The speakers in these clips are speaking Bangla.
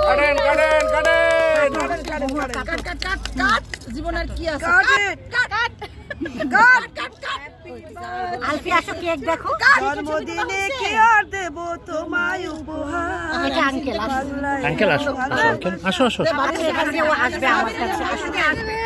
জীবনের কি আছে আলফি আসো কেক দেখো জন্মদিনে কি আর দেব তোমায় উপহার আচ্ছা আঙ্কেল আসো আসো আসো আসো ও আসবে আমার কাছে আসবে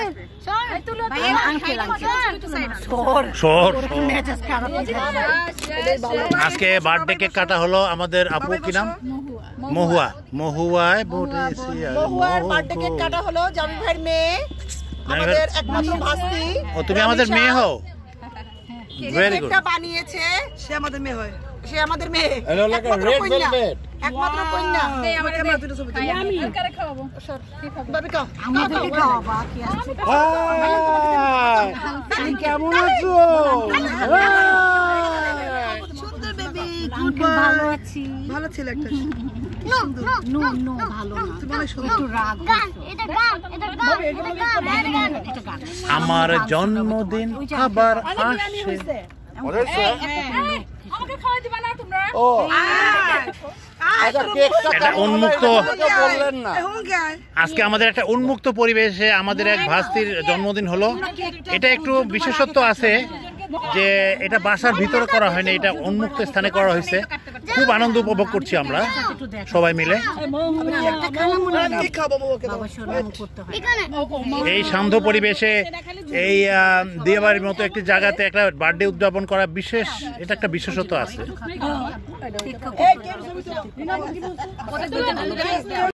আজকে বার্থডে কেক কাটা হলো আমাদের আপু কি নাম মহুয়া মহুয়ায় বার্থডে কেক কাটা হলো জামি ভাইয়ের মেয়ে আমাদের একমাত্র ভাস্তি ও তুমি আমাদের মেয়ে হও ভেরি গুড কেকটা বানিয়েছে সে আমাদের মেয়ে হয় সে আমাদের মেয়ে একমাত্র কন্যা একমাত্র কন্যা আমাকে আমরা দুটো ছবি দিই আমি কারে খাওয়াবো সর কি খাবো ভাবি খাও আমাদেরকে খাওয়াবা কি আছে তুমি কেমন আছো সুন্দর বেবি গুড ভালো আছি ভালো ছিল একটা নো ভালো না তুমি একটু রাগ এটা গান আমার জন্মদিন আবার আসছে আমাকে খাওয়া দিবা না তোমরা ও এটা উন্মুক্ত বললেন না আজকে আমাদের একটা উন্মুক্ত পরিবেশে আমাদের এক ভাস্তির জন্মদিন হলো এটা একটু বিশেষত্ব আছে যে এটা বাসার ভিতরে করা হয়নি এটা উন্মুক্ত স্থানে করা হয়েছে খুব আনন্দ উপভোগ করছি আমরা সবাই মিলে এই শান্ত পরিবেশে এই দিয়াবাড়ির মতো একটি জায়গাতে একটা বার্থডে উদযাপন করা বিশেষ এটা একটা বিশেষত্ব আছে